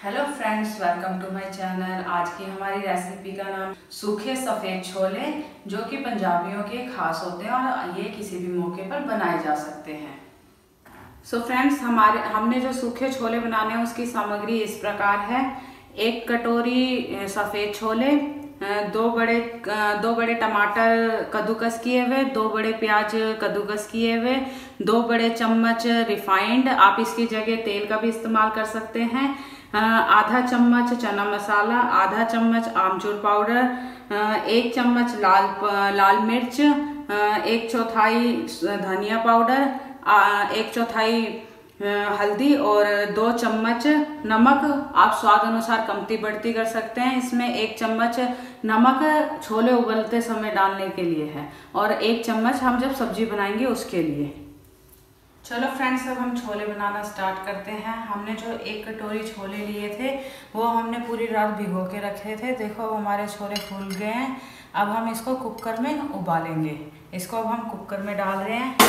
Hello friends, welcome to my channel. आज की हमारी रेसिपी का नाम सूखे सफ़ेद छोले, जो कि पंजाबियों के खास होते हैं और ये किसी भी मौके पर बनाए जा सकते हैं। सो फ्रेंड्स, हमने जो सूखे छोले बनाने हैं उसकी सामग्री इस प्रकार है। 1 कटोरी सफ़ेद छोले, दो बड़े टमाटर कद्दूकस किए हुए, 2 बड़े प्याज कद्दूकस किए हुए, 2 बड़े चम्मच रिफाइंड, आप इसकी जगह तेल का भी इस्तेमाल कर सकते हैं, आधा चम्मच चना मसाला, आधा चम्मच आमचूर पाउडर, 1 चम्मच लाल मिर्च, 1/4 धनिया पाउडर, 1/4 हल्दी और 2 चम्मच नमक। आप स्वाद अनुसार कमती बढ़ती कर सकते हैं। इसमें 1 चम्मच नमक छोले उबलते समय डालने के लिए है और 1 चम्मच हम जब सब्जी बनाएंगे उसके लिए। चलो फ्रेंड्स, अब हम छोले बनाना स्टार्ट करते हैं। हमने जो 1 कटोरी छोले लिए थे वो हमने पूरी रात भिगो के रखे थे। देखो अब हमारे छोले फूल गए हैं। अब हम इसको कुकर में उबालेंगे। इसको अब हम कुकर में डाल रहे हैं।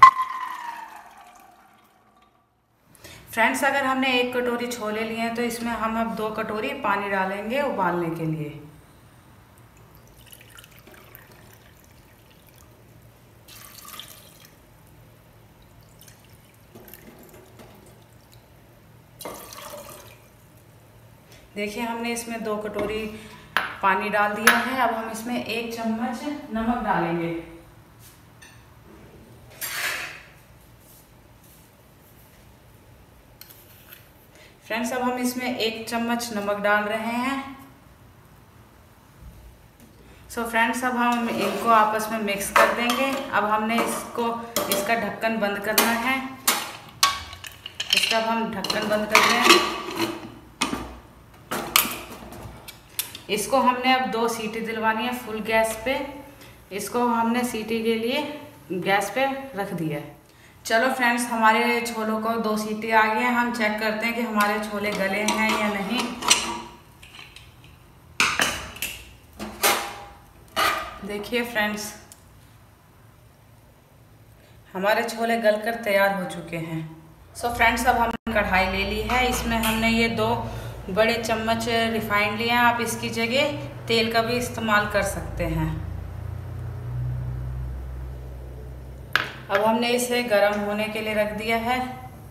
फ्रेंड्स, अगर हमने 1 कटोरी छोले लिए हैं तो इसमें हम अब 2 कटोरी पानी डालेंगे उबालने के लिए। देखिए, हमने इसमें 2 कटोरी पानी डाल दिया है। अब हम इसमें 1 चम्मच नमक डालेंगे। फ्रेंड्स, अब हम इसमें 1 चम्मच नमक डाल रहे हैं। सो फ्रेंड्स, अब हम इनको आपस में मिक्स कर देंगे। अब हमने इसका ढक्कन बंद करना है। इसका अब हम ढक्कन बंद कर रहे हैं। इसको हमने अब 2 सीटी दिलवानी है फुल गैस पे। इसको हमने सीटी के लिए गैस पे रख दिया है। चलो फ्रेंड्स, हमारे छोलों को 2 सीटी आ गई हैं। हम चेक करते हैं कि हमारे छोले गले हैं या नहीं। देखिए फ्रेंड्स, हमारे छोले गलकर तैयार हो चुके हैं। सो फ्रेंड्स, अब हमने कढ़ाई ले ली है। इसमें हमने ये 2 बड़े चम्मच रिफाइंड लिया है। आप इसकी जगह तेल का भी इस्तेमाल कर सकते हैं। अब हमने इसे गर्म होने के लिए रख दिया है।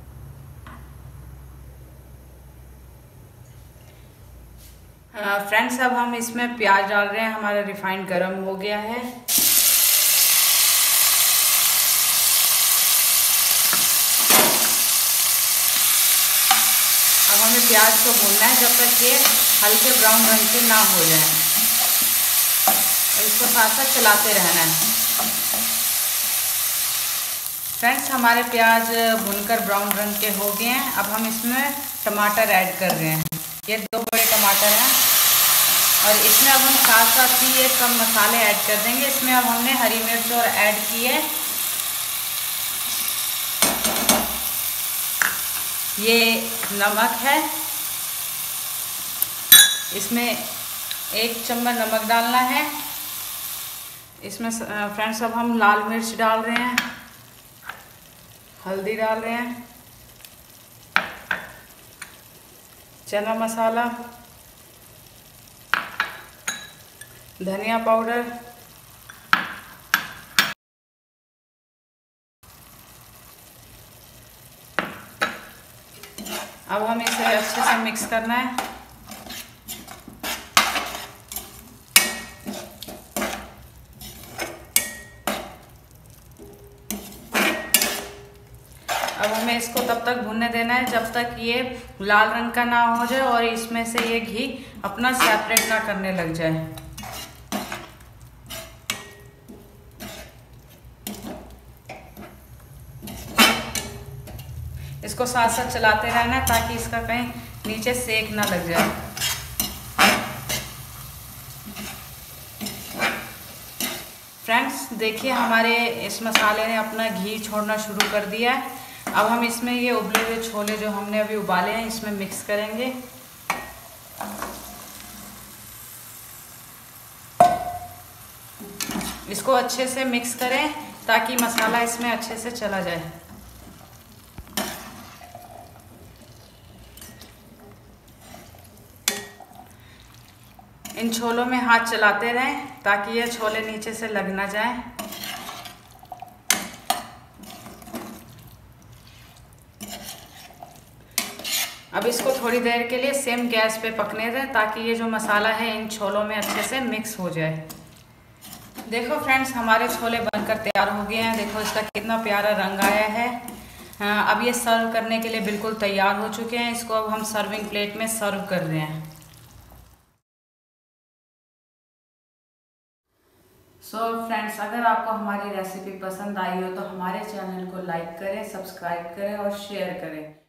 फ्रेंड्स, अब हम इसमें प्याज डाल रहे हैं। हमारा रिफाइंड गर्म हो गया है। अब हमें प्याज को भूनना है जब तक ये हल्के ब्राउन रंग के ना हो जाए। और इसको साथ साथ चलाते रहना है। फ्रेंड्स, हमारे प्याज भूनकर ब्राउन रंग के हो गए हैं। अब हम इसमें टमाटर ऐड कर रहे हैं। ये 2 बड़े टमाटर हैं और इसमें अब हम साथ साथ ही ये सब मसाले ऐड कर देंगे। इसमें अब हमने हरी मिर्च और ऐड की है। ये नमक है। इसमें 1 चम्मच नमक डालना है। इसमें फ्रेंड्स, अब हम लाल मिर्च डाल रहे हैं, हल्दी डाल रहे हैं, चना मसाला, धनिया पाउडर, अब हम इसे अच्छे से मिक्स करना है। अब हमें इसको तब तक भूनने देना है जब तक ये लाल रंग का ना हो जाए और इसमें से ये घी अपना सेपरेट ना करने लग जाए। इसको साथ साथ चलाते रहना है ताकि इसका कहीं नीचे सेक ना लग जाए। फ्रेंड्स, देखिए हमारे इस मसाले ने अपना घी छोड़ना शुरू कर दिया है। अब हम इसमें ये उबले हुए छोले जो हमने अभी उबाले हैं इसमें मिक्स करेंगे। इसको अच्छे से मिक्स करें ताकि मसाला इसमें अच्छे से चला जाए। इन छोलों में हाथ चलाते रहें ताकि ये छोले नीचे से लग ना जाए। अब इसको थोड़ी देर के लिए सेम गैस पे पकने दें ताकि ये जो मसाला है इन छोलों में अच्छे से मिक्स हो जाए। देखो फ्रेंड्स, हमारे छोले बनकर तैयार हो गए हैं। देखो इसका कितना प्यारा रंग आया है। अब ये सर्व करने के लिए बिल्कुल तैयार हो चुके हैं। इसको अब हम सर्विंग प्लेट में सर्व कर रहे हैं। सो फ्रेंड्स, अगर आपको हमारी रेसिपी पसंद आई हो तो हमारे चैनल को लाइक करें, सब्सक्राइब करें और शेयर करें।